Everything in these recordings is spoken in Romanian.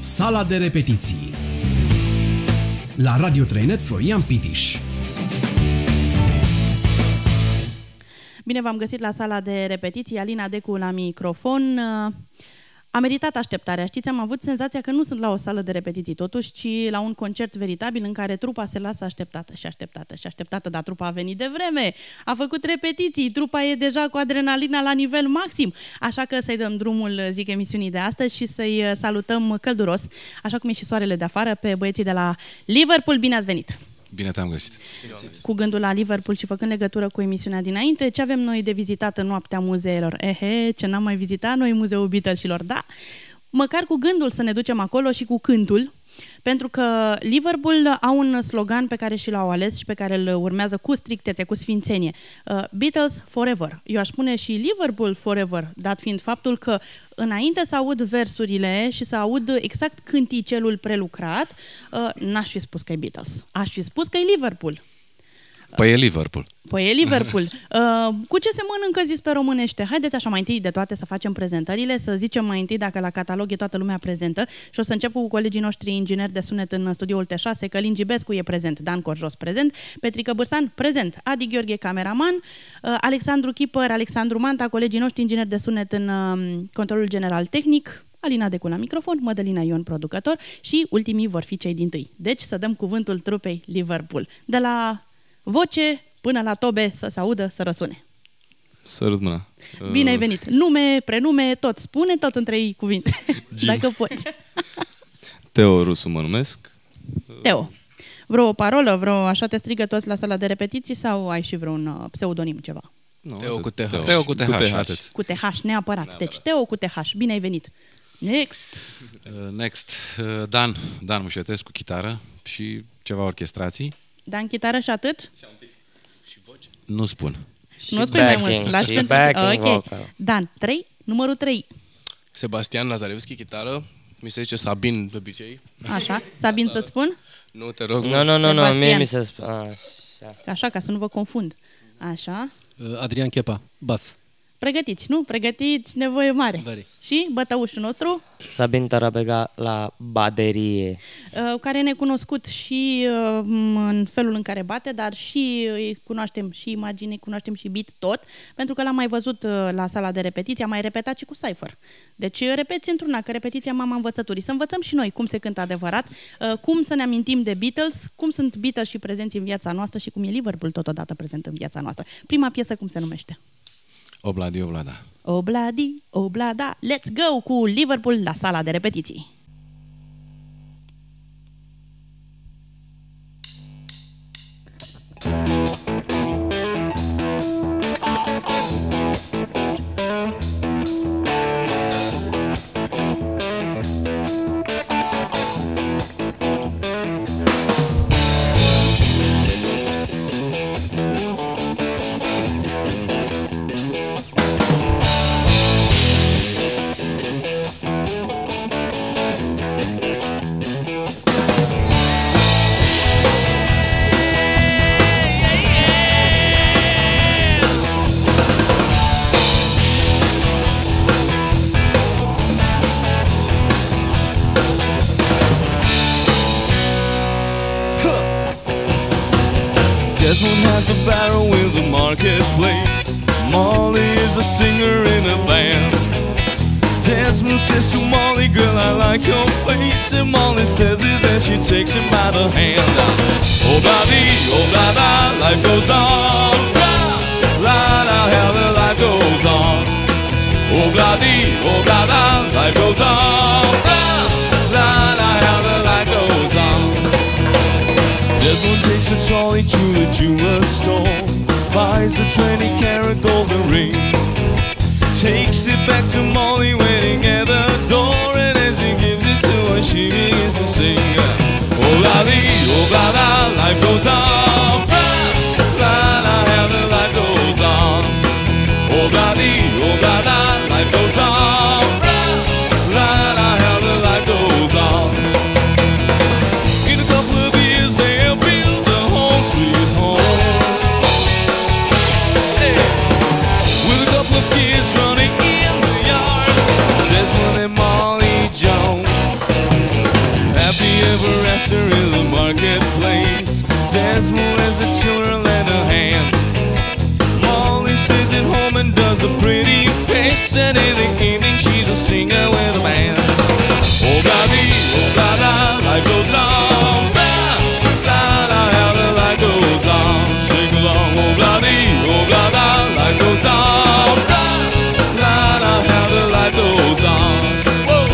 Sala de repetiții la Radio Trainet Florian Pitiș. Bine v-am găsit la sala de repetiții, Alina Decu la microfon. A meritat așteptarea. Știți, am avut senzația că nu sunt la o sală de repetiții totuși, ci la un concert veritabil în care trupa se lasă așteptată și așteptată și așteptată, dar trupa a venit de vreme, a făcut repetiții, trupa e deja cu adrenalina la nivel maxim. Așa că să-i dăm drumul, zic, emisiunii de astăzi și să-i salutăm călduros, așa cum e și soarele de afară, pe băieții de la Liverpool. Bine ați venit! Bine te-am găsit. Cu gândul la Liverpool și făcând legătură cu emisiunea dinainte, ce avem noi de vizitat în noaptea muzeelor? Ce n-am mai vizitat noi Muzeul Beatlesilor, da? Măcar cu gândul să ne ducem acolo și cu cântul, pentru că Liverpool au un slogan pe care și l-au ales și pe care îl urmează cu strictețe, cu sfințenie. Beatles Forever. Eu aș spune și Liverpool Forever, dat fiind faptul că înainte să aud versurile și să aud exact cânticelul prelucrat, n-aș fi spus că e Beatles. Aș fi spus că e Liverpool. Păi e Liverpool. Păi e Liverpool. Cu ce se mănâncă, zis pe românește? Haideți așa mai întâi de toate să facem prezentările, să zicem mai întâi dacă la catalog e toată lumea prezentă și o să încep cu colegii noștri ingineri de sunet în studioul T6, Călin Gibescu e prezent, Dan Corjos prezent, Petrică Bârsan prezent, Adi Gheorghe cameraman, Alexandru Chipăr, Alexandru Manta, colegii noștri ingineri de sunet în controlul general tehnic, Alina Decu la microfon, Mădălina Ion producător și ultimii vor fi cei dintâi. Deci să dăm cuvântul trupei Liverpool. De la voce până la tobe să se audă, să răsune. Sărut mâna. Bine ai venit. Nume, prenume, tot. Spune tot în 3 cuvinte, dacă poți. Teo Rusu mă numesc. Teo. Vreo parolă, așa te strigă toți la sala de repetiții sau ai și vreun pseudonim ceva? No, Teo cu TH. Teo cu TH. Cu TH, neapărat. Deci Teo cu TH. Bine ai venit. Next. Dan Mușetescu, chitară și ceva orchestrații. Dan, chitară și atât? Și voce? Nu spun. Nu spui mai mult. Lași pentru... Okay. Dan, 3, numărul 3. Sebastian Nazarevski, chitară. Mi se zice Sabin de obicei. Așa. Sabin să spun? Nu, te rog. Nu, mie mi se spune. Așa, ca să nu vă confund. Așa. Adrian Chepa, bas. Pregătiți, nu? Pregătiți, nevoie mare. Very. Și bătăușul nostru? Sabin Tarabega la baterie. Care ne cunoscut și în felul în care bate, dar și îi cunoaștem și imagine, cunoaștem și beat tot, pentru că l-am mai văzut la sala de repetiție, am mai repetat și cu Cypher. Deci repeți într-una, că repetiția mama învățăturii. Să învățăm și noi cum se cântă adevărat, cum să ne amintim de Beatles, cum sunt Beatles și prezenți în viața noastră și cum e Liverpool totodată prezent în viața noastră. Prima piesă cum se numește? Obladi, oblada. Obladi, oblada. Let's go cu Liverpool la sala de repetiții. Desmond has a barrel in the marketplace. Molly is a singer in a band. Desmond says to Molly, girl, I like your face. And Molly says this and she takes him by the hand. Oh, blah-dee, oh, blah-da, life goes on. La-la, how the life goes on. Oh, blah-dee, oh, blah-da, life goes on. La-la, how the life goes on. Desmond takes a trolley to the jeweler's store, buys a 20-carat golden ring, takes it back to Molly waiting at the door, and as he gives it to her, she begins to sing. Oh la dee, oh la la, life goes on. La la, how the life goes on. Oh la dee, oh la la, life goes on. La la, how the life goes on. In a couple of years they'll build the home sweet home. Hey. With a couple of kids running in the yard, Desmond and Molly Jones. face, and in the evening she's a singer with a band. Oh, blah-dee, oh, blah-da, life goes on. Blah-da, how the life goes on. Sing along, oh, blah-dee, oh, blah-da, life goes on. Blah-da, how the life goes on. Whoa.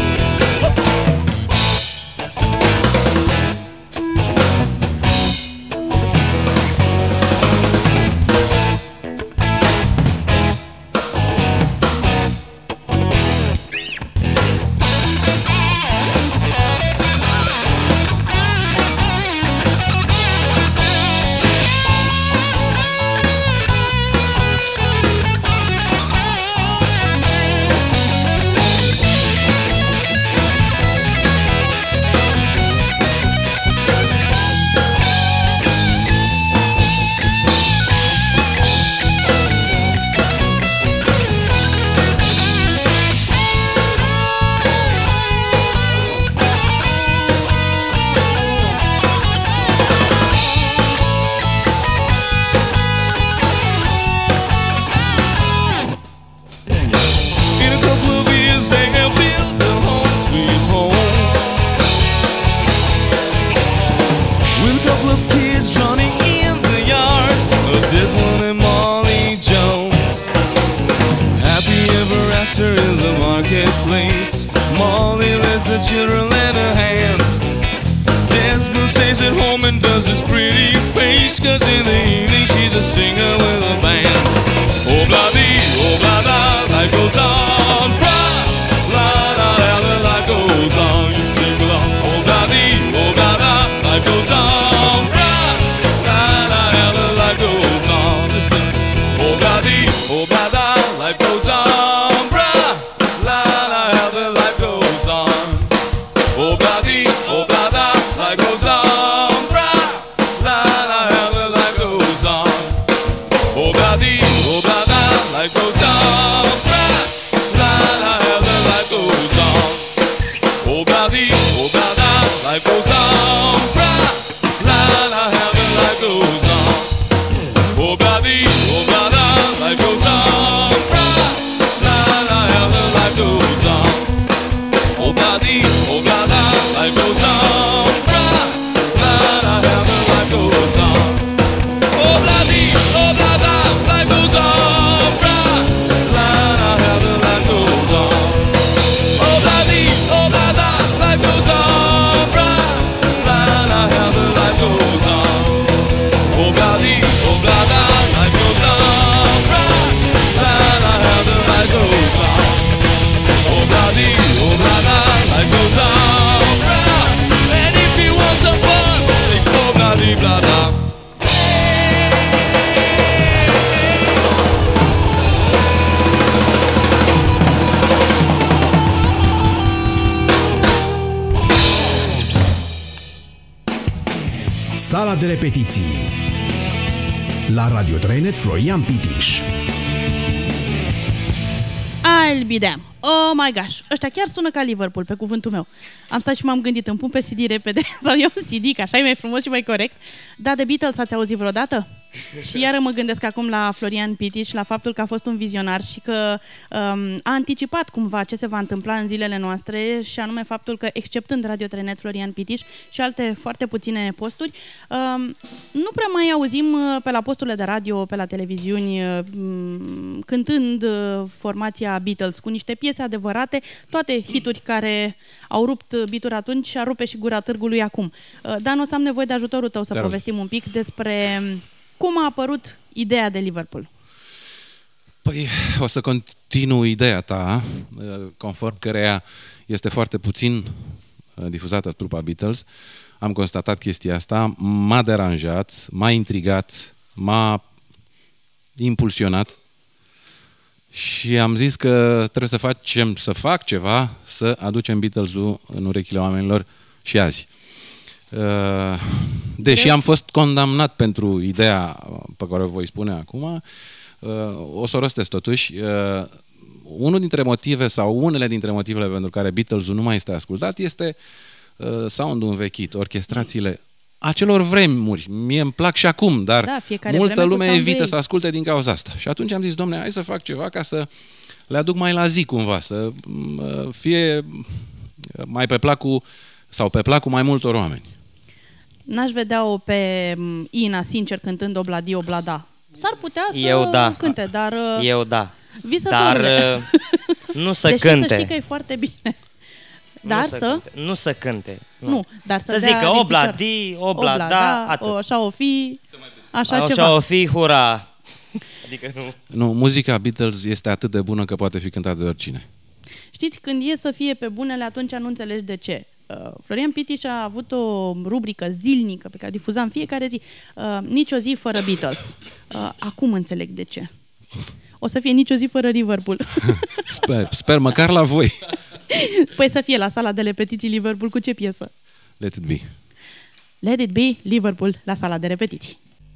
Molly lets the children lend a hand. Desmond stays at home and does his pretty face, 'cause in the evening she's a singer with a band. Oh, blah-dee, oh, blah-da, life goes on. Blah-da, how the life goes on. You sing along. Oh, blah-dee, oh, blah-da, life goes on. Blah-da, how the life goes on. Listen. Oh, blah-dee, oh, blah-da, life goes on. Oh, blah-dee, oh, blah-da, life goes on. Blah-da, how the life goes on. Oh, blah-dee, oh, blah-da, life goes on. Blah-da, how the life goes on. Oh, blah-dee, oh, blah-da, life goes on. Blah-da, how the life goes on. Oh, blah-dee, oh, blah-da, life goes on. Blah-da, how the life goes on. Oh, blah-dee, oh, blah-da, life goes on. Blah-da, how the life goes on. Oh, blah-dee, oh, blah-da, life goes on. Blah-da, how the life goes on. Oh, blah-dee, oh, blah-da, life goes on. Blah-da, how the life goes on. Oh, blah-dee, oh, blah-da, life goes on. Blah-da, how the life goes on. Oh, blah-dee, oh, blah-da, life goes on. And if you want some fun, think oh, blah-dee, blah-da. Sala de repetiții la Radio Trainet Florian Pitiș. I'll be damn. Oh my gosh, ăștia chiar sună ca Liverpool, pe cuvântul meu. Am stat și m-am gândit, îmi pun pe CD repede sau iau CD, că așa e mai frumos și mai corect. Da, de Beatles ați auzit vreodată? Și iară mă gândesc acum la Florian Pitiș, la faptul că a fost un vizionar și că a anticipat cumva ce se va întâmpla în zilele noastre, și anume faptul că, exceptând Radio Trainet Florian Pitiș și alte foarte puține posturi, nu prea mai auzim pe la posturile de radio, pe la televiziuni, cântând formația Beatles cu niște piese adevărate, toate hituri care au rupt bituri atunci și ar rupe și gura târgului acum. Dan, o să am nevoie de ajutorul tău să povestim un pic despre cum a apărut ideea de Liverpool. Păi, o să continu ideea ta, conform căreia este foarte puțin difuzată trupa Beatles. Am constatat chestia asta, m-a deranjat, m-a intrigat, m-a impulsionat și am zis că trebuie să fac ceva, să aducem Beatles-ul în urechile oamenilor și azi. Deși am fost condamnat pentru ideea pe care o voi spune acum, o să o rostesc totuși. Unul dintre motive sau unele dintre motivele pentru care Beatles-ul nu mai este ascultat este sound-ul învechit, orchestrațiile acelor vremuri. Mie îmi plac și acum, dar multă lume evită să asculte din cauza asta. Și atunci am zis, dom'le, hai să fac ceva ca să le aduc mai la zi cumva, să fie mai pe placul sau pe placul mai multor oameni. N-aș vedea-o pe Ina, sincer, cântând Obladi, Oblada. S-ar putea să Eu da. cânte, dar... Eu da. Visătorule. Nu să Deși cânte. să știi că e foarte bine. Dar Nu să cânte. Nu, dar să zică Obladi, Oblada, atât. Așa o fi, așa ceva. Așa o fi, hura. Adică nu. Nu, muzica Beatles este atât de bună că poate fi cântată de oricine. Știți, când e să fie pe bunele, atunci nu înțelegi de ce. Florian Pitiș a avut o rubrică zilnică pe care difuza în fiecare zi. Nici o zi fără Beatles. Acum înțeleg de ce. O să fie nici o zi fără Liverpool. Sper măcar la voi. Păi să fie la sala de repetiții Liverpool cu ce piesă? Let it be. Let it be, Liverpool, la sala de repetiții.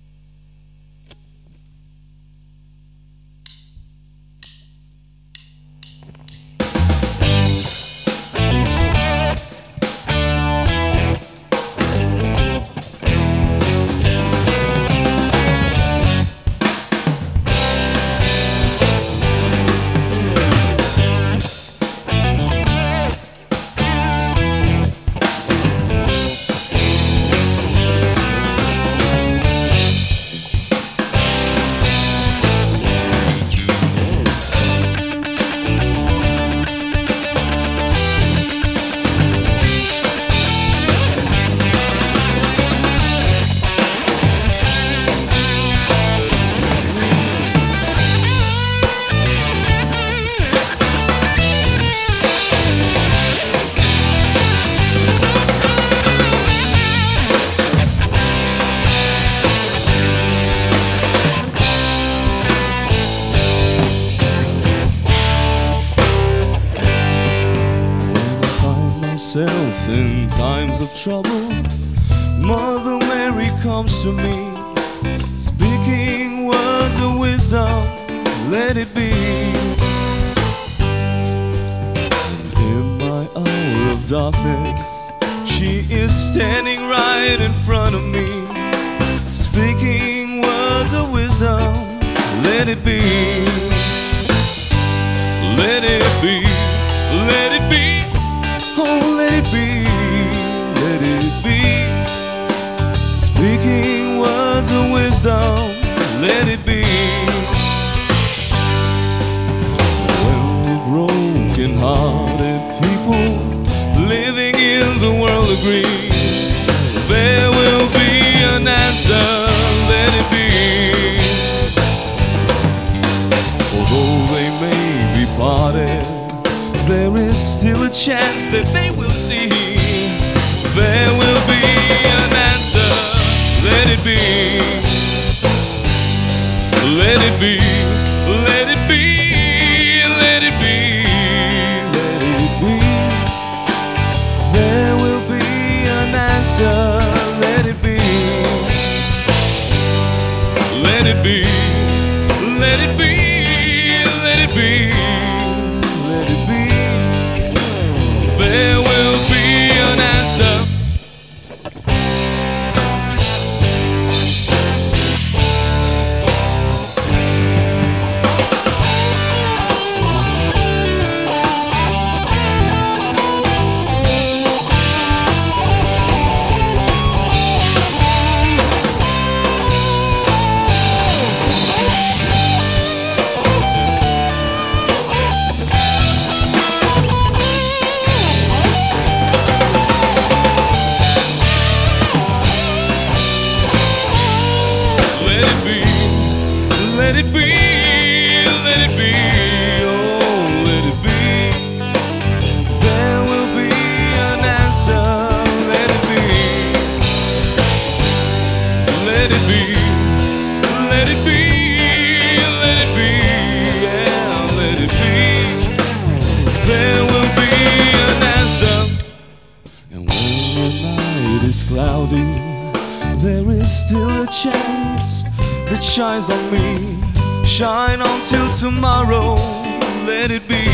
In times of trouble, Mother Mary comes to me, speaking words of wisdom, let it be. And in my hour of darkness, she is standing right in front of me, speaking words of wisdom, let it be. Let it be, let it be. Oh, let it be, let it be. Speaking words of wisdom, let it be. When the broken-hearted people living in the world agree, there will be an answer, let it be. Although they may be parted, there is still a chance that they will see. There will be an answer, let it be. Let it be, let it be, let it be, let it be. There will be an answer, let it be. Let it be, let it be, let it be. Let it be. There will be an answer. Let it be, let it be, oh, let it be. There will be an answer, let it be. Let it be, let it be, let it be, yeah, let it be. There will be an answer. And when the night is cloudy, there is still a chance that shines on me. Shine until tomorrow, let it be.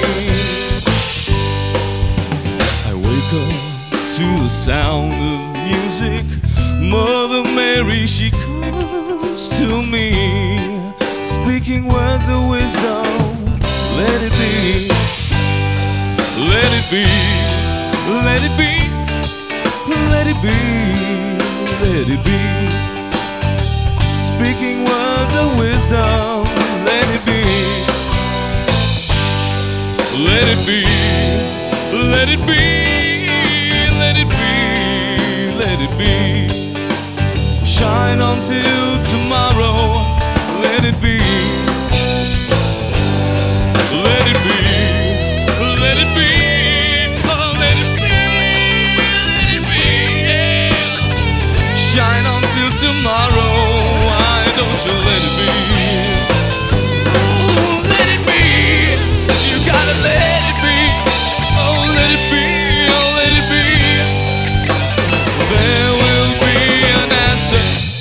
I wake up to the sound of music. Mother Mary, she comes to me, speaking words of wisdom, let it be, let it be, let it be, let it be, let it be. Speaking words of wisdom, let it be, let it be, let it be, let it be, let it be. Shine until tomorrow, let it be, let it be, let it be, oh, let it be, let it be, yeah. Shine until tomorrow, why don't you let it be? Ooh, let it be, you gotta let it be, oh, let it be, oh, let it be. There will be an answer.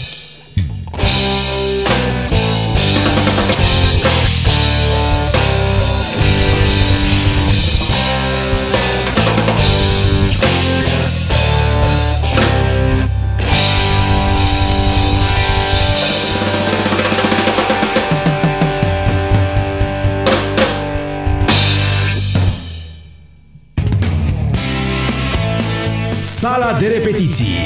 Sala de repetiții.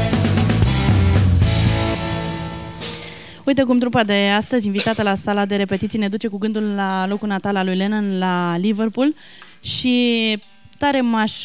Uite cum trupa de astăzi, invitată la sala de repetiții, ne duce cu gândul la locul natal al lui Lennon, la Liverpool. Și tare m-aș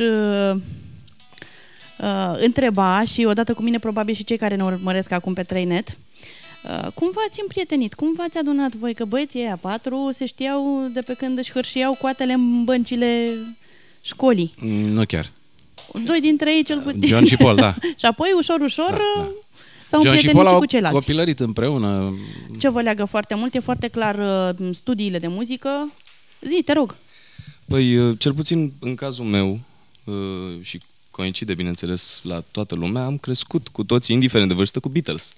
întreba, și odată cu mine probabil și cei care ne urmăresc acum pe 3net, cum v-ați împrietenit? Cum v-ați adunat voi? Că băieții ăia 4 se știau de pe când își hârșiau coatele în băncile școlii. Nu chiar. 2 dintre ei cel puțin. John și Paul, da. Și apoi, ușor, ușor, da. s-au John și împrietenit Paul și au cu ceilalți. copilărit împreună. Ce vă leagă foarte mult? E foarte clar studiile de muzică. Zi, te rog. Păi, cel puțin în cazul meu, și coincide, bineînțeles, la toată lumea, am crescut cu toții, indiferent de vârstă, cu Beatles.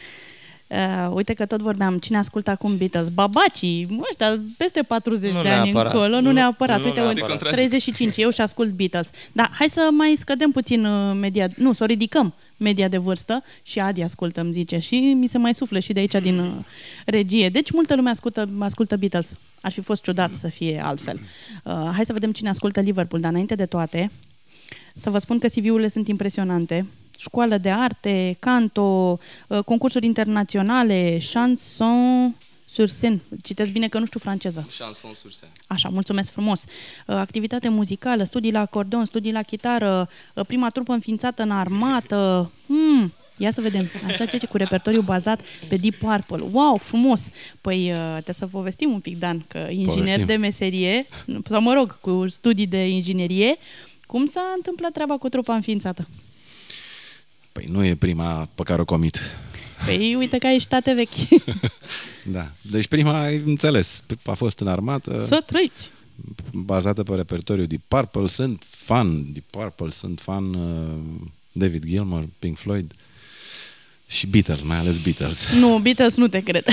Uite că tot vorbeam, cine ascultă acum Beatles? Babacii, ăștia peste 40 Nu de ani neapărat. încolo, nu neapărat. Nu Uite, neapărat. 35, eu și ascult Beatles. Dar hai să mai scădem puțin media, nu, să o ridicăm media de vârstă, și Adi ascultă, îmi zice, și mi se mai suflă și de aici din regie. Deci multă lume ascultă Beatles. Ar fi fost ciudat să fie altfel. Hai să vedem cine ascultă Liverpool, dar înainte de toate, să vă spun că CV-urile sunt impresionante. Școală de arte, canto, concursuri internaționale, chanson sur scène. Citesc bine că nu știu franceză. Chanson sur scène. Așa, mulțumesc frumos. Activitate muzicală, studii la acordeon, studii la chitară, prima trupă înființată în armată. Ia să vedem. Așa ce cu repertoriu bazat pe Deep Purple. Wow, frumos! Păi trebuie să povestim un pic, Dan, că inginer de meserie, sau mă rog, cu studii de inginerie, cum s-a întâmplat treaba cu trupa înființată? Păi nu e prima pe care o comit. Păi uite că ai tate vechi. Da. Deci prima, ai înțeles, a fost în armată. Să trăiți! Bazată pe repertoriu Deep Purple. Sunt fan Deep Purple, sunt fan David Gilmour, Pink Floyd și Beatles, mai ales Beatles. Nu, Beatles nu te cred.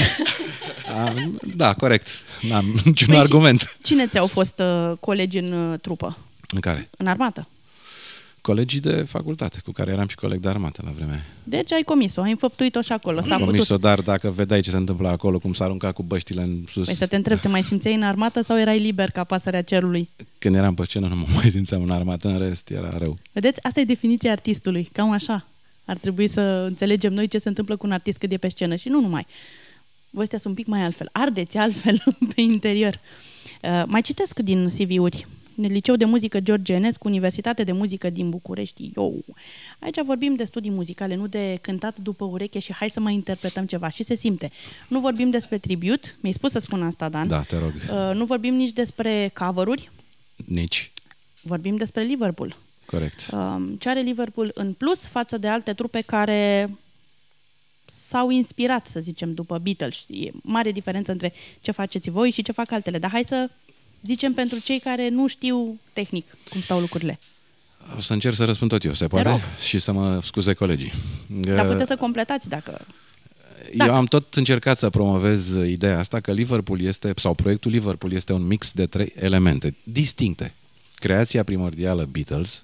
Da, corect. N-am niciun argument. Cine ți-au fost colegi în trupă? În care? În armată. Colegii de facultate, cu care eram și coleg de armată la vremea aia. Deci ai comis-o, ai înfăptuit-o și acolo. Am comis-o, dar dacă vedeai ce se întâmplă acolo, cum s-a aruncat cu băștile în sus... Păi să te întreb, te mai simțeai în armată sau erai liber ca pasărea cerului? Când eram pe scenă nu mă mai simțeam în armată, în rest era rău. Vedeți? Asta e definiția artistului, cam așa. Ar trebui să înțelegem noi ce se întâmplă cu un artist când e pe scenă și nu numai. Voi sunteți un pic mai altfel, ardeți altfel pe interior. Mai citesc din CV-uri. Liceu de muzică George Enescu, Universitate de muzică din București. Aici vorbim de studii muzicale, nu de cântat după ureche și hai să mai interpretăm ceva. Și se simte. Nu vorbim despre tribute, mi-ai spus să spun asta, Dan. Da, te rog. Nu vorbim nici despre cover-uri. Nici. Vorbim despre Liverpool. Corect. Ce are Liverpool în plus față de alte trupe care s-au inspirat, să zicem, după Beatles. E mare diferență între ce faceți voi și ce fac altele. Dar hai să zicem pentru cei care nu știu tehnic cum stau lucrurile. O să încerc să răspund tot eu, se poate? Și să mă scuze colegii. Dar puteți să completați dacă... Eu am tot încercat să promovez ideea asta că Liverpool este, sau proiectul Liverpool este un mix de 3 elemente distincte. Creația primordială Beatles,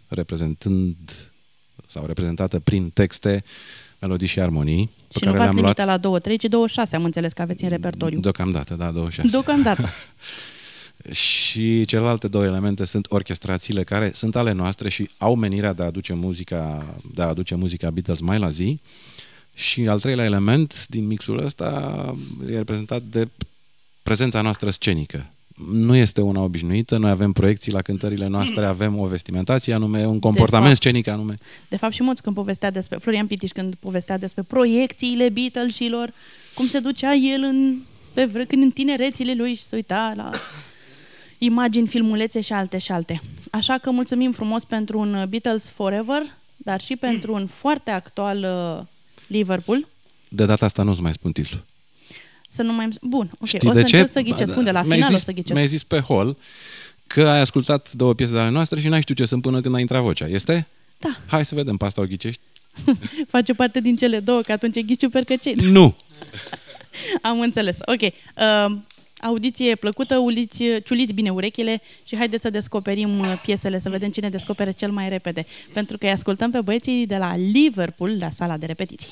reprezentată prin texte, melodii și armonii. Și nu v-ați limitat la 2, 3, ci 26, am înțeles că aveți în repertoriu. Deocamdată, da, 26. Deocamdată. Și celelalte două elemente sunt orchestrațiile care sunt ale noastre și au menirea de a aduce muzica Beatles mai la zi. Și al treilea element din mixul ăsta e reprezentat de prezența noastră scenică. Nu este una obișnuită, noi avem proiecții la cântările noastre, avem o vestimentație anume, un comportament scenic anume. De fapt și Moț când povestea despre, Florian Pitiș când povestea despre proiecțiile Beatlesilor, cum se ducea el când în tinerețile lui și se uita la imagini, filmulețe și alte și alte. Așa că mulțumim frumos pentru un Beatles Forever, dar și pentru un foarte actual Liverpool. De data asta nu-ți mai spun titlul. Să nu mai... Bun, ok. Știi o de să ce? încerc să ghicesc. Spune, la final o să ghicesc. Mi-ai zis pe hol că ai ascultat două piese de ale noastre și n-ai știut ce sunt până când a intrat vocea. Este? Da. Hai să vedem, pe asta o ghicești. Face parte din cele două, că atunci ghici ciupercăcei. Nu! Am înțeles. Ok. Audiție plăcută, ciuliți bine urechile și haideți să descoperim piesele, să vedem cine descoperă cel mai repede. Pentru că îi ascultăm pe băieții de la Liverpool, la sala de repetiții.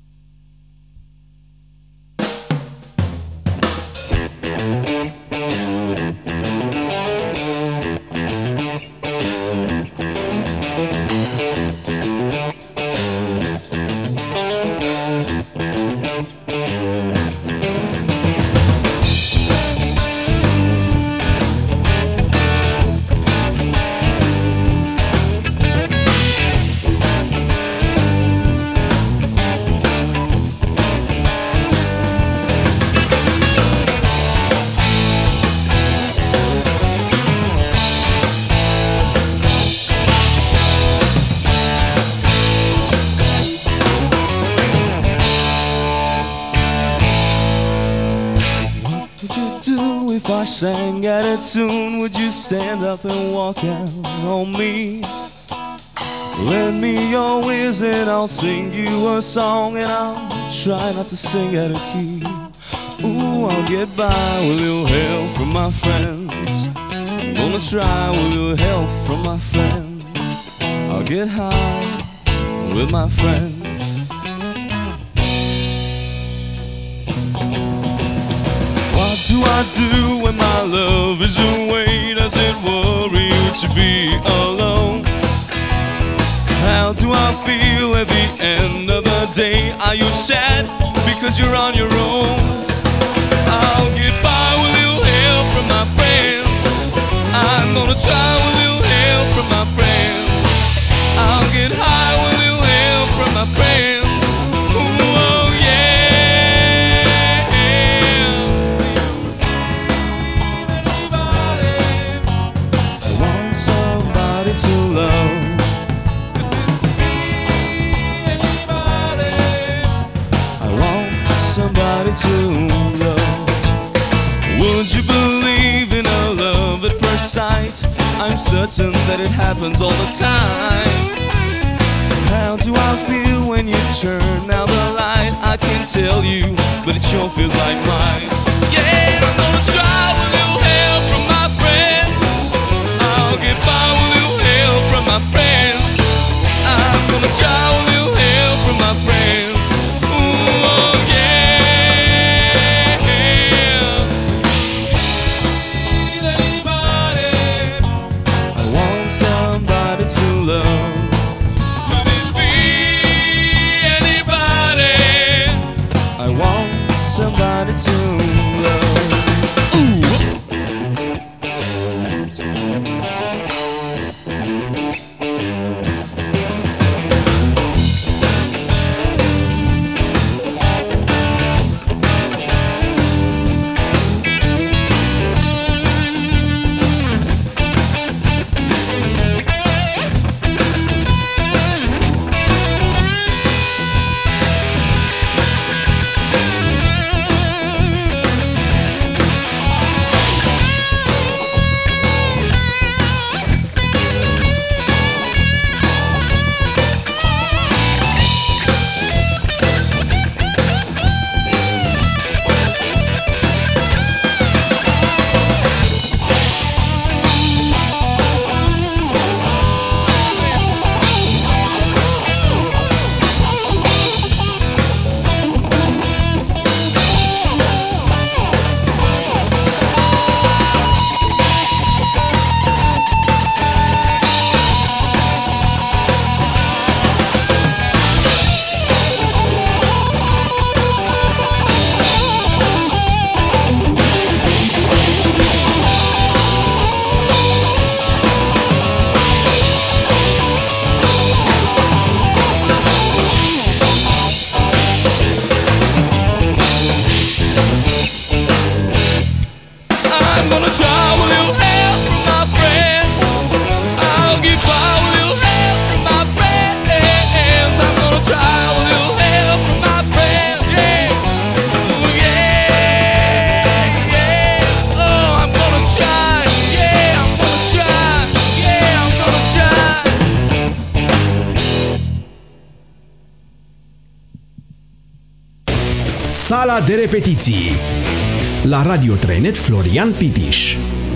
If I sang out of tune, would you stand up and walk out on me? Lend me your ears and I'll sing you a song, and I'll try not to sing out of key. Ooh, I'll get by with a little help from my friends. I'm gonna try with a little help from my friends. I'll get high with my friends. What do I do when my love is away? Does it worry you to be alone? How do I feel at the end of the day? Are you sad because you're on your own? I'll get by with a little help from my friends. I'm gonna try with a little help from my friends. I'll get high with a little help from my friends. Ooh, oh yeah. Somebody to love. Would you believe in a love at first sight? I'm certain that it happens all the time. How do I feel when you turn out the light? I can't tell you, but it sure feels like mine. Yeah, I'm gonna try with a little help from my friends. I'll get by with a little help from my friends. I'm gonna try with a little help from my friends. Ooh, oh yeah. Somebody to love. Ooh. gonna give a little help from my friends. I'm gonna try a little help from my friends. Yeah, yeah, yeah. Oh, I'm gonna try. Yeah, I'm gonna try. Yeah, I'm gonna try. Sala de repetiții la Radio Trainet Florian Pitiș.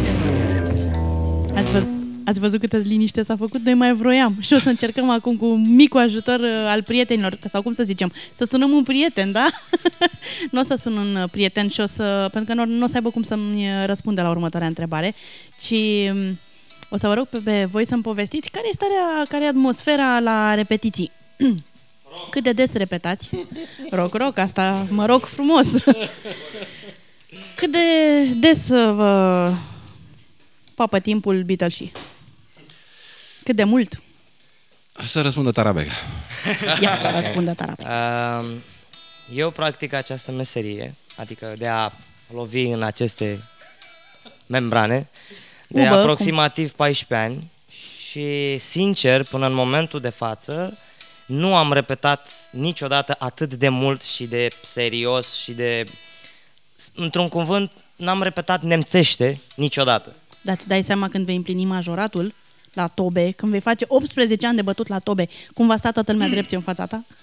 Ați văzut câtă liniște s-a făcut? Noi mai vroiam și o să încercăm acum cu micul ajutor al prietenilor, sau cum să zicem, să sunăm un prieten, da? Nu o să sun un prieten și pentru că nu o să aibă cum să-mi răspundă la următoarea întrebare, ci o să vă rog pe voi să-mi povestiți care e starea, care e atmosfera la repetiții. Cât de des repetați? Rock, asta mă rog frumos. Cât de des vă papă timpul Beatles-ii? Cât de mult? Să răspundă Tarabega. Ia să răspundă Tarabega. Eu practic această meserie, adică de a lovi în aceste membrane, de aproximativ 14 ani și, sincer, până în momentul de față, nu am repetat niciodată atât de mult și de serios și de... Într-un cuvânt, n-am repetat nemțește niciodată. Dar îți dai seama când vei împlini majoratul la tobe, când vei face 18 ani de bătut la tobe, cum va sta toată lumea drepți în fața ta?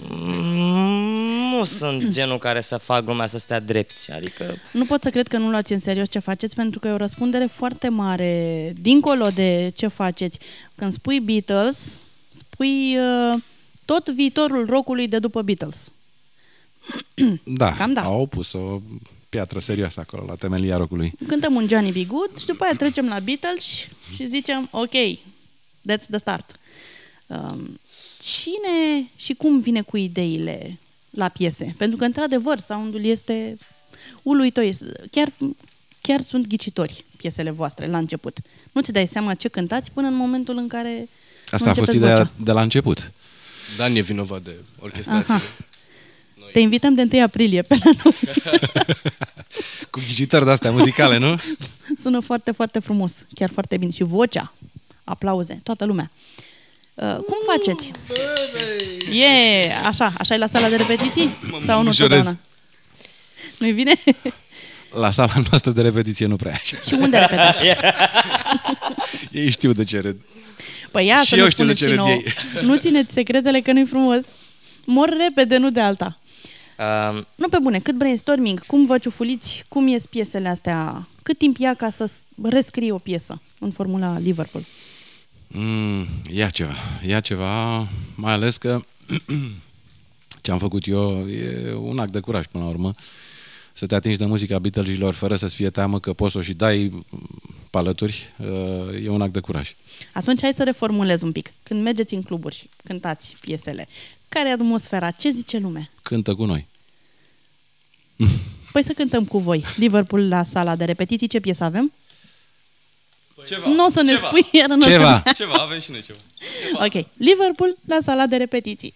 Nu sunt genul care să fac lumea să stea drepți, adică... Nu pot să cred că nu luați în serios ce faceți, pentru că e o răspundere foarte mare, dincolo de ce faceți. Când spui Beatles, spui tot viitorul rockului de după Beatles. Da, Cam da. au pus o piatră serioasă acolo, la temelia rockului. Cântăm un Johnny B. Good și după aia trecem la Beatles și zicem, ok, that's the start. Cine și cum vine cu ideile la piese? Pentru că, într-adevăr, sound-ul este uluitor. Chiar sunt ghicitori piesele voastre la început. Nu ți dai seama ce cântați până în momentul în care Asta a fost ideea de la început. Dan e vinovat de orchestrație. Te invităm de 1 aprilie pe la noi. Cu ghicitori de-astea muzicale, nu? Sună foarte, foarte frumos. Chiar foarte bine. Și vocea. Aplauze. Toată lumea. Cum faceți? Așa e la sala de repetiții? Sau nu totdeauna? Nu-i bine? La sala noastră de repetiție nu prea. Și unde repetați? Ei știu de ce râd. Păi ia și să eu ne știu de spuneți ce și râd nouă. ei. Nu țineți secretele că nu-i frumos. Mor repede, nu de alta. Nu pe bune, cât brainstorming, cum vă ciufuliți, cum ies piesele astea, cât timp ia ca să rescrii o piesă în formula Liverpool? Ia ceva, mai ales că ce am făcut eu e un act de curaj până la urmă, să te atingi de muzica Beatlesilor fără să-ți fie teamă că poți să o și dai palături, e un act de curaj. Atunci hai să reformulez un pic. Când mergeți în cluburi și cântați piesele, care e atmosfera? Ce zice lumea? Cântă cu noi. Păi să cântăm cu voi. Liverpool la sala de repetiții, ce piesă avem? Ceva. Nu o să ne Ceva. spui iar în Ceva, avem și noi ceva. Ok, Liverpool la sala de repetiții.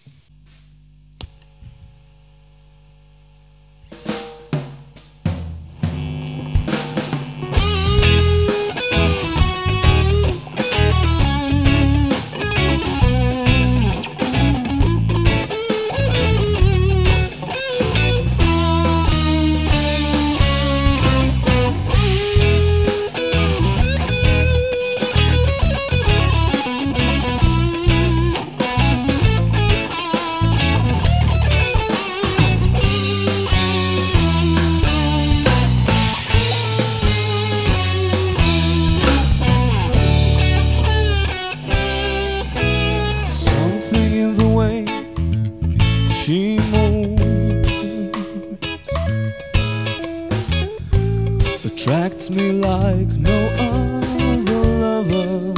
Attracts me like no other lover.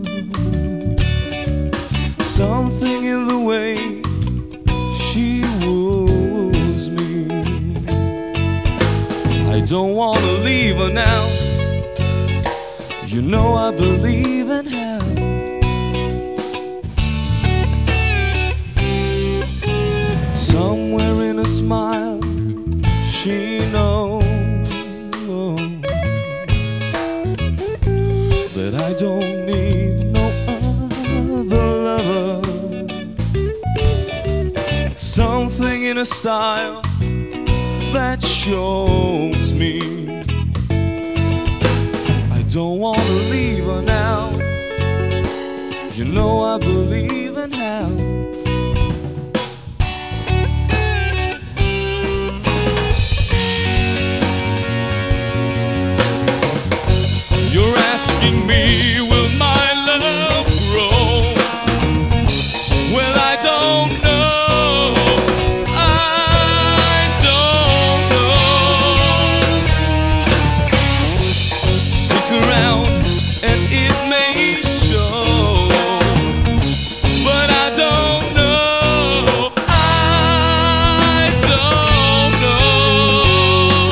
Something in the way she woos me. I don't wanna leave her now. You know I believe in her. Somewhere in a smile she knows that I don't need no a style that shows me I don't want to leave her now. You know I believe in hell. You're asking me, will my love grow? Well, I don't know. I don't know. Stick around and it may show, but I don't know. I don't know.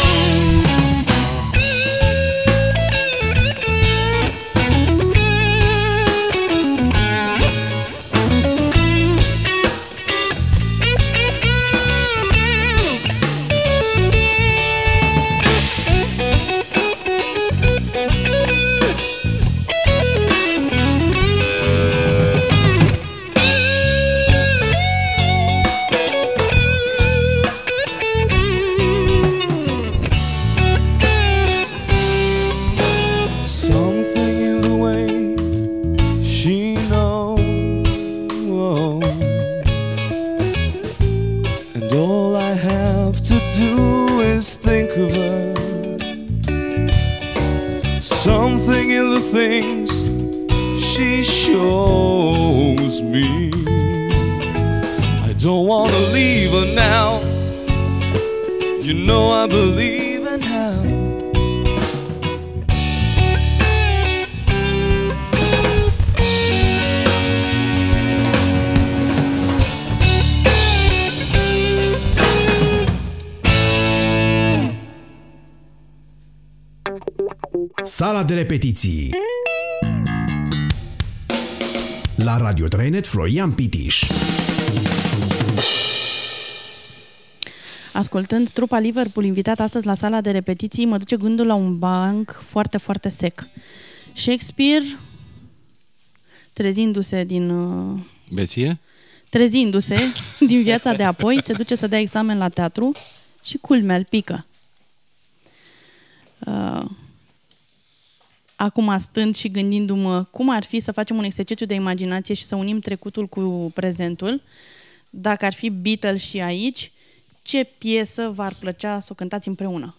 Something in the way she knows, and all I have to do is think of her. Something in the things she shows me. I don't want to leave her now. You know I believe in hell. Sala de repetiții la Radio Trainet Florian Pitiș. Ascultând trupa Liverpool invitat astăzi la sala de repetiții, mă duce gândul la un banc foarte, foarte sec. Shakespeare, trezindu-se din... Beție? Trezindu-se din viața de apoi, se duce să dea examen la teatru și culmea îl pică. Acum, stând și gândindu-mă cum ar fi să facem un exercițiu de imaginație și să unim trecutul cu prezentul, dacă ar fi Beatles și aici, ce piesă v-ar plăcea să o cântați împreună?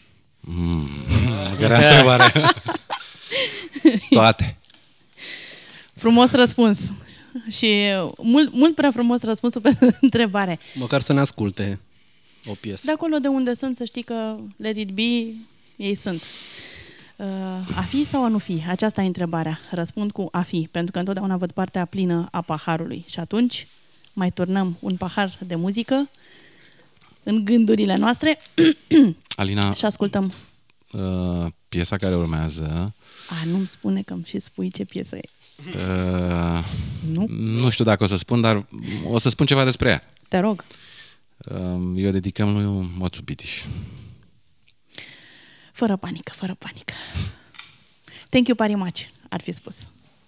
Grea întrebare. Toate. Frumos răspuns. Și mult prea frumos răspunsul pentru întrebare. Măcar să ne asculte o piesă. De acolo de unde sunt, să știi că Let It Be, ei sunt. A fi sau a nu fi? Aceasta e întrebarea. Răspund cu a fi, pentru că întotdeauna văd partea plină a paharului. Și atunci mai turnăm un pahar de muzică în gândurile noastre. Alina, și ascultăm. Piesa care urmează... Nu-mi spune că îmi și spui ce piesă e. Nu știu dacă o să spun, dar o să spun ceva despre ea. Te rog. Eu dedicăm lui Moțu Pitiș. Fără panică, fără panică. Thank you very much, ar fi spus.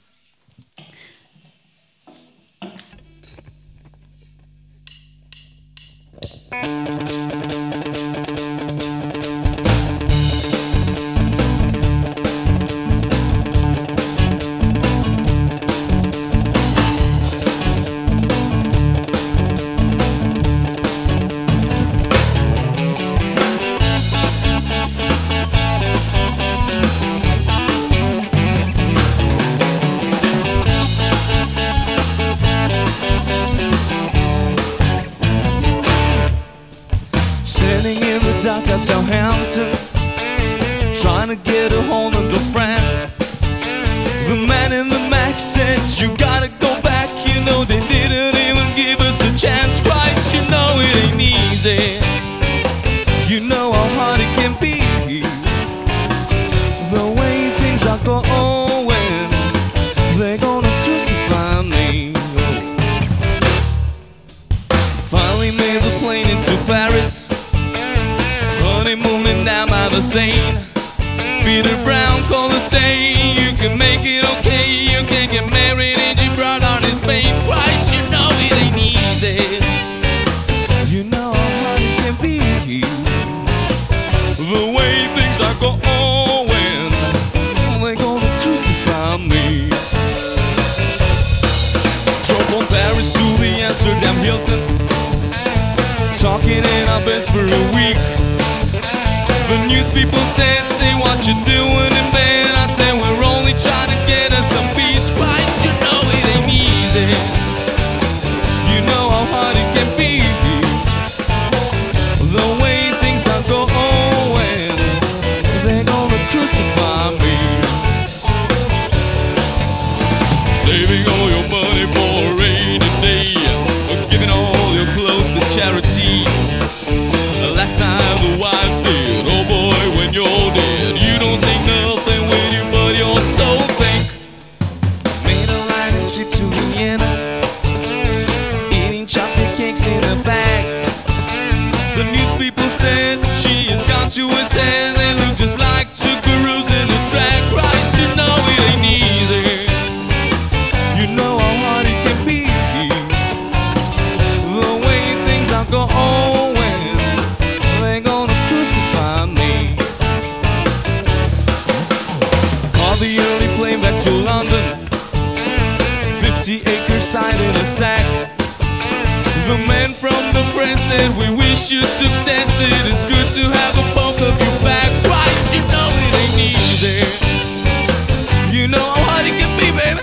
At Southampton, trying to get a hold of the friend. The man in the Mac said, you gotta go back. You know they didn't even give us a chance. Christ, you know it ain't easy. You know how hard it can be. The way things are going, they're gonna crucify me. Finally made the plane into Paris, moving down by the Seine. Peter Brown called to say, you can make it okay. You can get married in Gibraltar in Spain. Christ, you know it ain't easy. You know Hilton, talking in our beds for a week. The news people said, say what you doing in bed. I said we're only trying to get us some peace. Christ, you know it ain't easy. You know how hard it can be. The way things are going, they're gonna crucify me. Saving all your money for a rainy day, giving all your clothes to charity. Last time the wife said, oh boy, when you're dead, you don't take nothing with you but your soul. Think made a light trip to Vienna, eating chocolate cakes in a bag. The news people said she has gone to his head. They look just like two gurus in a drag. Christ, you know it ain't easy. You know how hard it can be. The way things are going, they're gonna crucify me. Call the early plane back to London, 50-acre side in a sack. The man from the press said, we wish you success. It is good to have the both of you back. Christ, you know it ain't easy. You know how hard it can be, baby.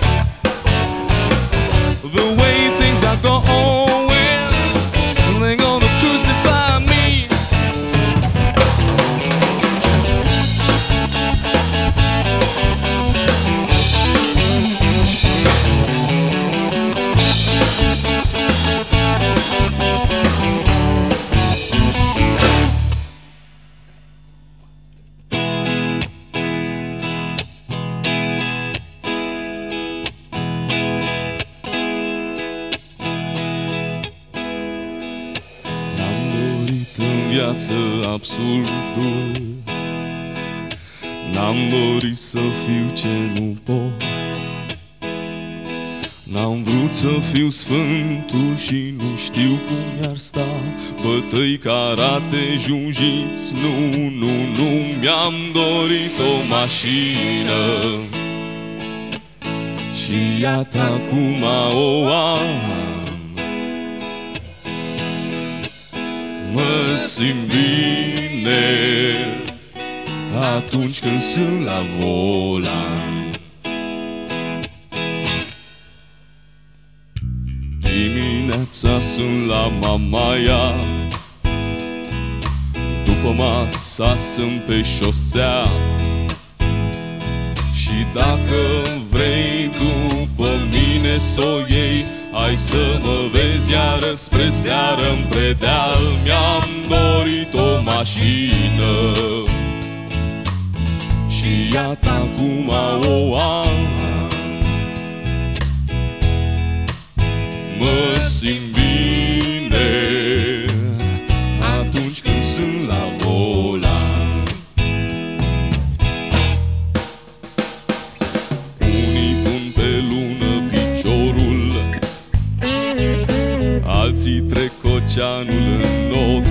The way things are going, they're gonna crucify me. Absurdul, n-am dorit să fiu ce nu pot. N-am vrut să fiu sfântul și nu știu cum i-ar sta bătăi, karate, jiu-jitsu. Nu, mi-am dorit o mașină și iată acum o am. Mă simt bine atunci când sunt la volan. Dimineața sunt la Mamaia, după masa sunt pe șosea. Și dacă vrei după mine s-o iei, hai să mă vezi iară spre seară-n predeal. Mi-am dorit o mașină și iată acum o am. Mă simt bine atunci când sunt la volan. Unii pun pe lună piciorul, alții trec oceanul în not.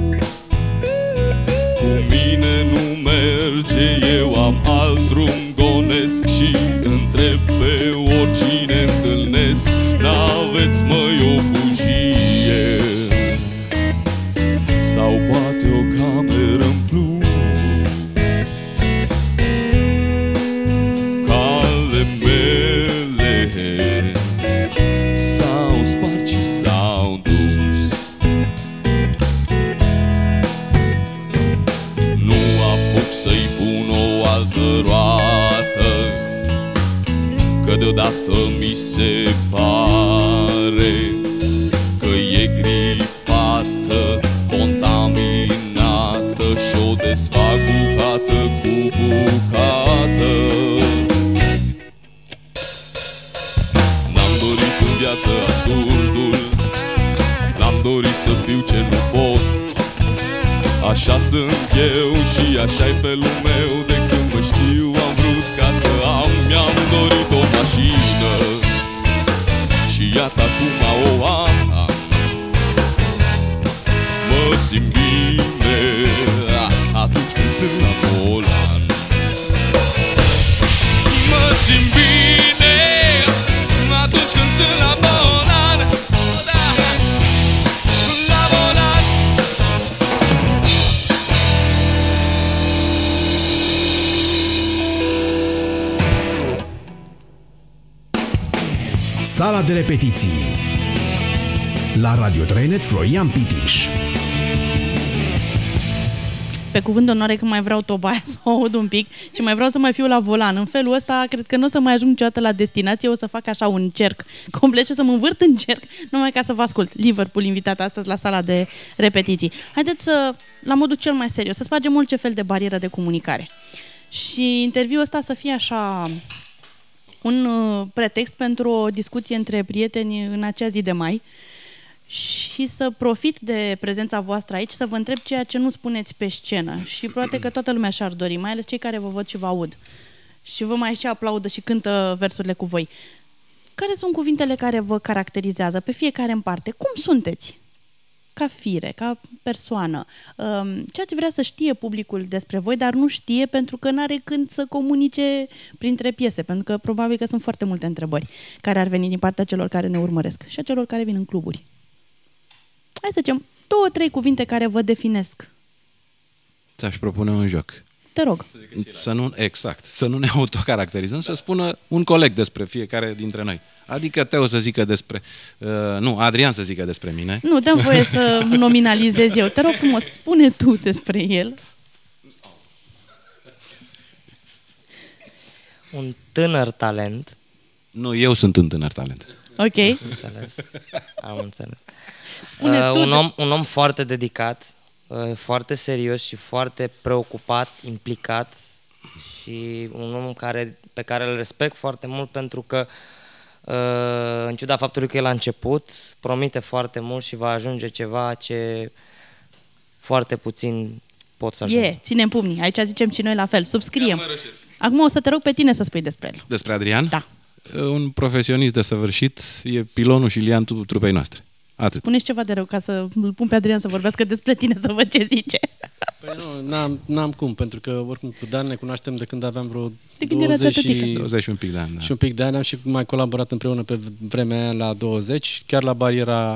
Cu mine nu merge, eu am alt drum, gonesc și întreb pe oricine întâlnesc. N-aveți măi o bujie sau poate o cameră în plus? Cale mele s-au spart și s-au dus. Nu apuc să-i pun o altă roată, că deodată mi se pare că e gripată, contaminată și-o desfac bucată cu bucată. N-am dorit în viață absurdul, n-am dorit să fiu ce nu pot. Așa sunt eu și așa-i felul meu, de când mă știu am vrut ca să am. Mi-am dorit o mașină și iată acum o am. Mă simt bine atunci când sunt la volan. Mă simt bine atunci când sunt la volan. Sala de repetiții la Radio Trainet Florian Pitiș. Pe cuvânt de onoare că mai vreau toba aia să o aud un pic și mai vreau să mai fiu la volan. În felul ăsta, cred că nu o să mai ajung niciodată la destinație, o să fac așa un cerc complet și să mă învârt în cerc, numai ca să vă ascult. Liverpool invitat astăzi la sala de repetiții. Haideți să, la modul cel mai serios, să spargem orice fel de barieră de comunicare. Și interviul ăsta să fie așa un pretext pentru o discuție între prieteni în acea zi de mai și să profit de prezența voastră aici, să vă întreb ceea ce nu spuneți pe scenă. Și poate că toată lumea și-ar dori, mai ales cei care vă văd și vă aud. Și vă mai și aplaudă și cântă versurile cu voi. Care sunt cuvintele care vă caracterizează pe fiecare în parte? Cum sunteți? Ca fire, ca persoană. Ce ați vrea să știe publicul despre voi, dar nu știe pentru că n-are când să comunice printre piese, pentru că probabil că sunt foarte multe întrebări care ar veni din partea celor care ne urmăresc și a celor care vin în cluburi. Hai să zicem 2-3 cuvinte care vă definesc. Ți-aș propune un joc. Te rog. Să nu ne autocaracterizăm, să spună un coleg despre fiecare dintre noi. Adică Teo să zică despre... Adrian să zică despre mine. Nu, dăm voie să nominalizez eu. Te rog frumos, spune tu despre el. Un tânăr talent. Nu, eu sunt un tânăr talent. Ok. Am înțeles. Spune tu un om foarte dedicat, foarte serios și foarte preocupat, implicat și un om pe care îl respect foarte mult pentru că în ciuda faptului că el a început, promite foarte mult și va ajunge ceva ce foarte puțin pot să ajungă. Ținem pumnii. Aici zicem și noi la fel. Subscriem. Acum o să te rog pe tine să spui despre el. Despre Adrian? Da. Un profesionist desăvărșit, e pilonul și liantul trupei noastre. Atât. Spuneți ceva de rău ca să îl pun pe Adrian să vorbească despre tine, să văd ce zice. Păi nu, n-am cum, pentru că oricum cu Dan ne cunoaștem de când aveam vreo 20 și un pic de ani. Da. Și un pic de ani am și mai colaborat împreună pe vremea aia la 20, chiar la bariera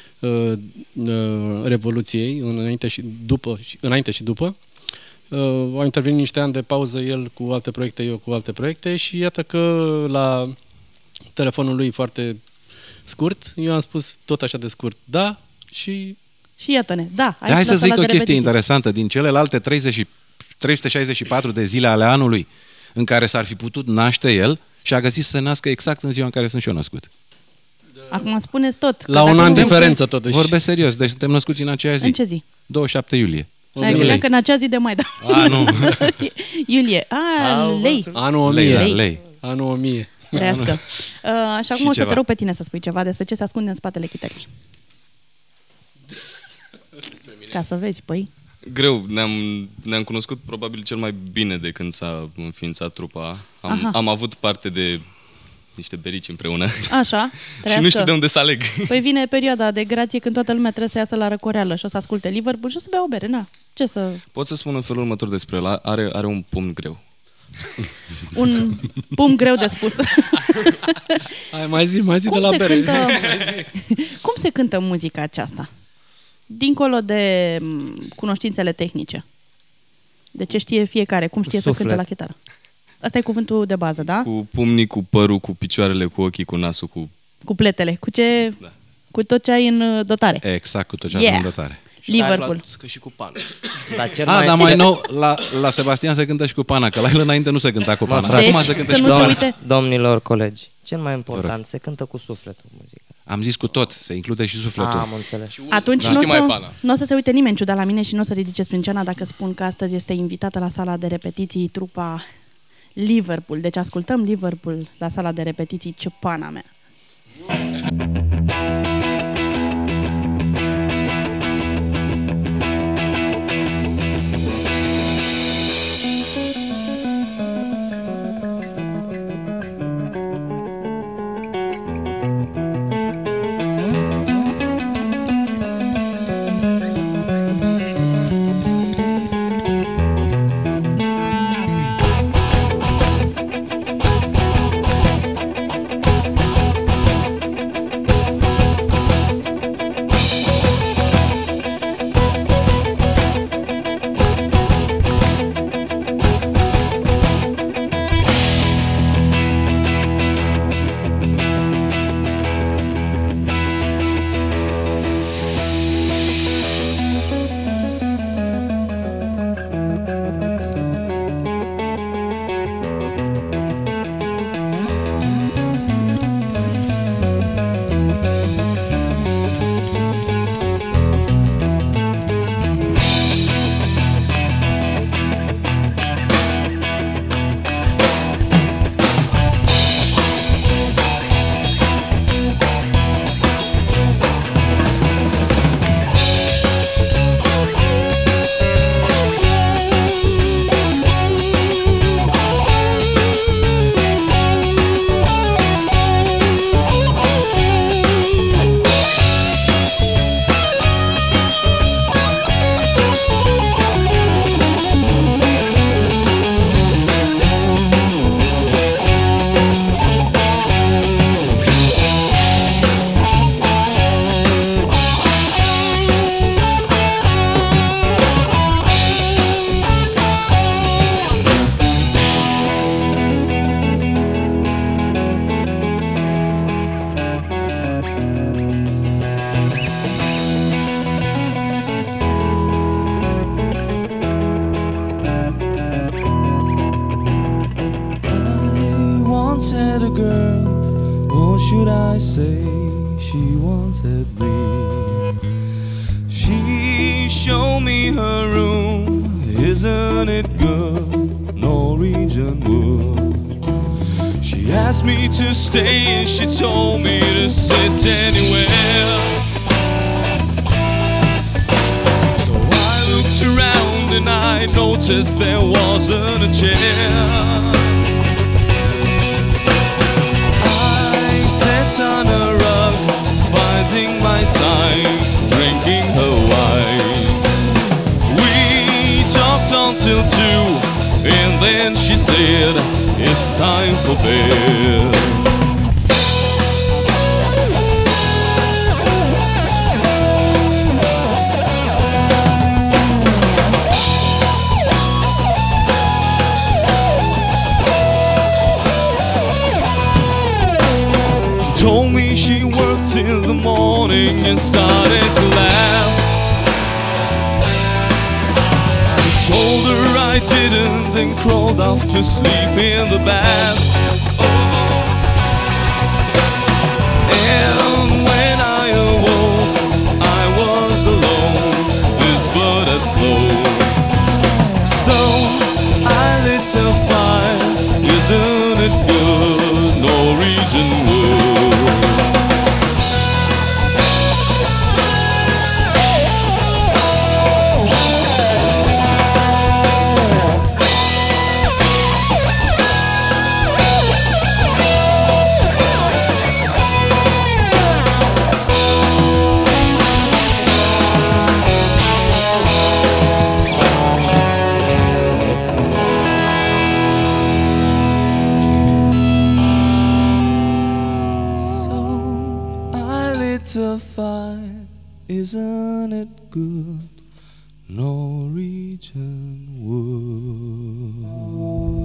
Revoluției, înainte și după. Au intervenit niște ani de pauză, el cu alte proiecte, eu cu alte proiecte și iată că la telefonul lui foarte scurt, eu am spus tot așa de scurt, da, și iată-ne, da. Hai să zic o chestie interesantă. Din celelalte 364 de zile ale anului în care s-ar fi putut naște el, și-a găsit să se nască exact în ziua în care sunt și eu născut. Acum spuneți tot. La un an diferență totuși. Vorbesc serios, deci suntem născuți în aceeași zi. În ce zi? 27 iulie. Gândeam că în acea zi de mai, da. Nu. Iulie. Lei. Anul 1000. Lei. Anul 1000. Trească. Și acum o să te rog pe tine să spui ceva despre ce se ascunde în spatele chitării. Ca să vezi, păi. Greu, ne-am cunoscut probabil cel mai bine de când s-a înființat trupa. Am avut parte de niște berici împreună. Așa, și nu știu de unde să aleg. Păi vine perioada de grație când toată lumea trebuie să iasă la răcoreală și o să asculte Liverpool și o să bea o bere, na. Ce să... Pot să spun în felul următor despre el. Are un pumn greu. Un pumn greu de spus. Mai zi de la bere. Cum se cântă muzica aceasta? Dincolo de cunoștințele tehnice. De ce știe fiecare? Cum știe să cânte la chitară? Asta e cuvântul de bază, da? Cu pumnii, cu părul, cu picioarele, cu ochii, cu nasul, cu pletele, cu ce... Da. Cu tot ce ai în dotare. Exact, cu tot ce ai în dotare. Liverpool. Că și cu pana. Dar mai nou, la Sebastian se cântă și cu pana, că la el înainte nu se cânta cu pana. Deci, acum se cântă și cu pana. Domnilor colegi, cel mai important, se cântă cu sufletul muzica. Am zis cu tot, se include și sufletul. Am înțeles. Atunci nu o să se uite nimeni ciudat la mine și nu o să ridice sprânceana dacă spun că astăzi este invitată la sala de repetiții trupa Liverpool. Deci ascultăm Liverpool la sala de repetiții, ce pana mea. I say she wanted me. She showed me her room, isn't it good? Norwegian wood. She asked me to stay and she told me to sit anywhere. So I looked around and I noticed there wasn't a chair. I sat on a rug, biding my time, drinking her wine. We talked until 2, and then she said, it's time for bed. She told me she worked till the morning and started to laugh. Told her I didn't, then crawled off to sleep in the bath. And when I awoke, I was alone, this blood had flowed. So I lit a fire, isn't it good? Norwegian wood. A fire, isn't it good? Norwegian wood.